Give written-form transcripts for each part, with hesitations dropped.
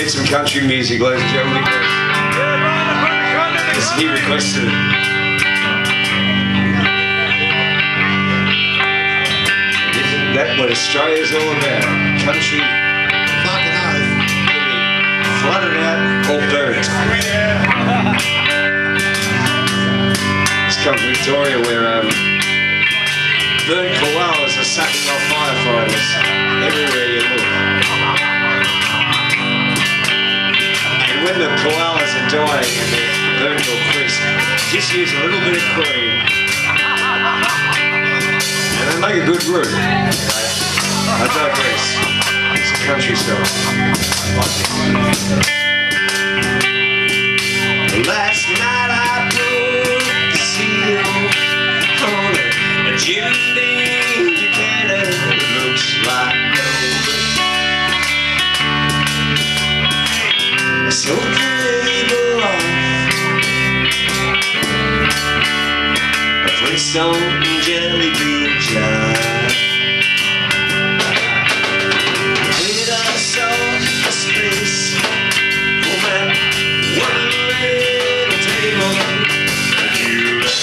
get some country music, ladies and gentlemen, because he requested it. Isn't that what Australia's all about? Country. Fucking oath. Flooded out or burnt. It's come from Victoria where burnt koalas are sucking off firefighters everywhere you look. And when the koalas are dying and they're burnt or crisp, just use a little bit of cream and they make a good brew. I digress. It's a country song. Last night I broke the seal on a Jim Beam Buchanan. Looks like I sold the label off a Flintstone jelly bean jar. Did I saw a space for that one little table and you left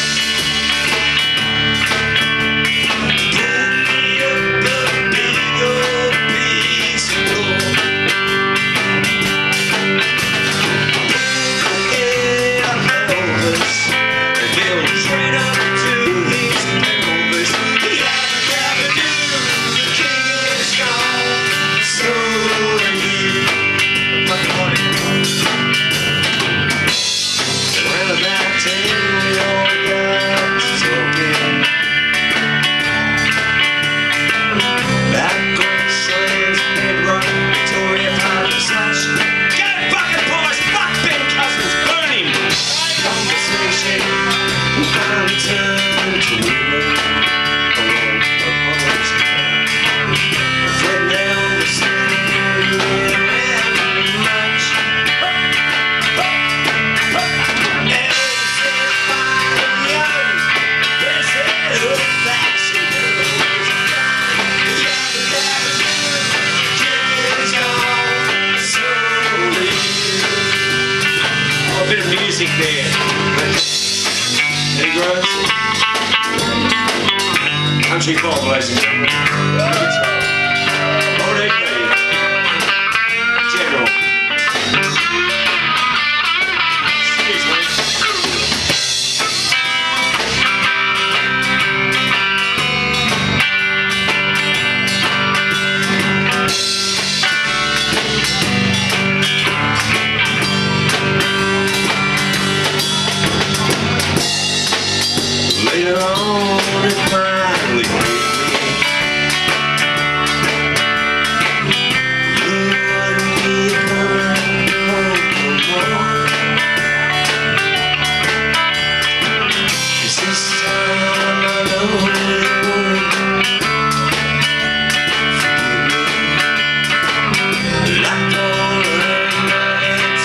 there. Negro. Country pop, ladies and gentlemen. General. Excuse me. Later on, it finally hit me. You wouldn't be coming home no more. 'Cause this time I know it won't forgive me. Like all the nights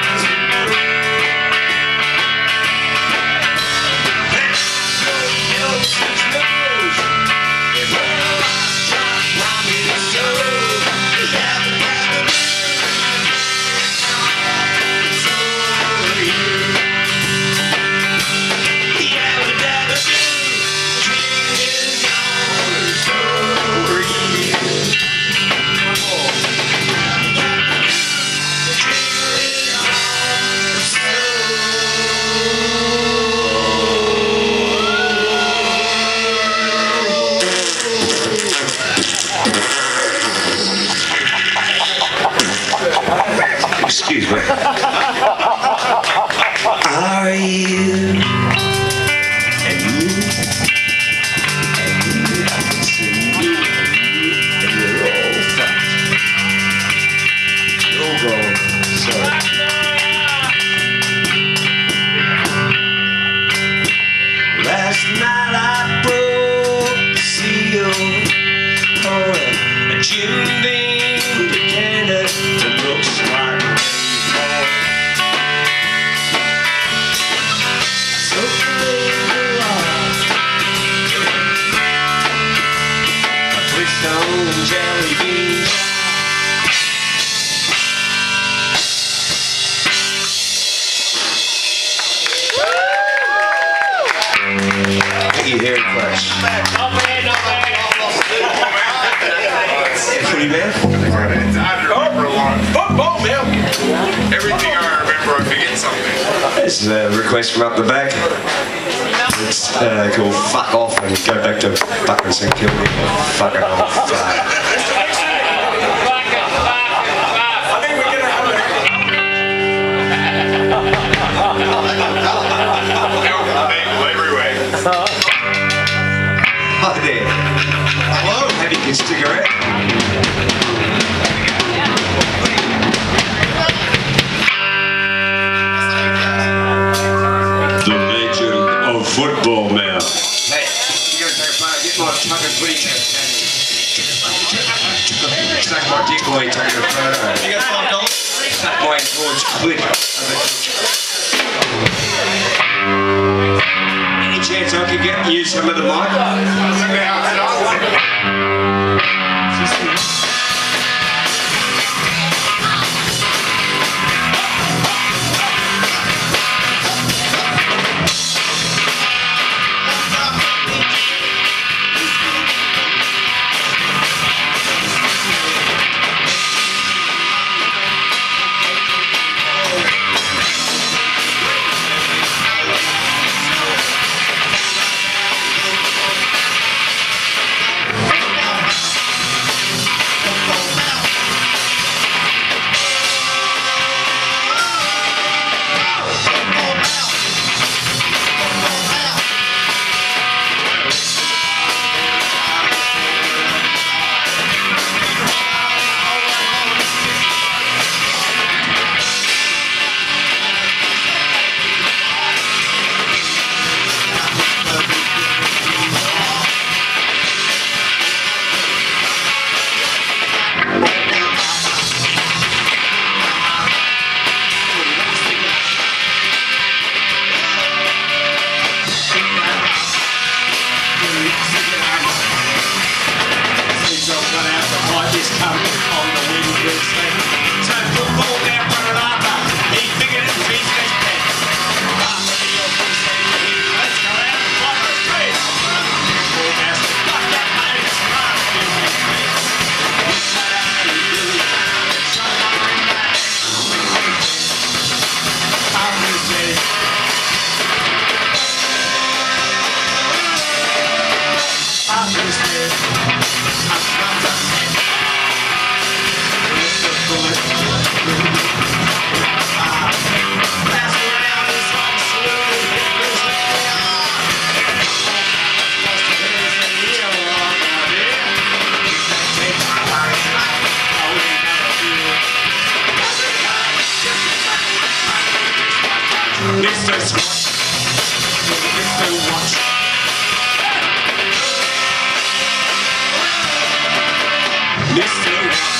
excuse me. Are you and you and you're all fucked. You're all gone. Sorry. Last night I broke the seal on a Jim Beam Buchanan that looks like Flintstone jelly beans. a request from up the back. It's called Fuck Off and go back to fucking St Kilda. Fucking off. Hi there. Hello. Have you kissed a cigarette? The legend of football now. Hey, you gotta take a photo. Get my fucking footy cap. Suck my dick away taking a photo. You got $5? Suck my George clip. Any chance I could use some of the mic? Mr.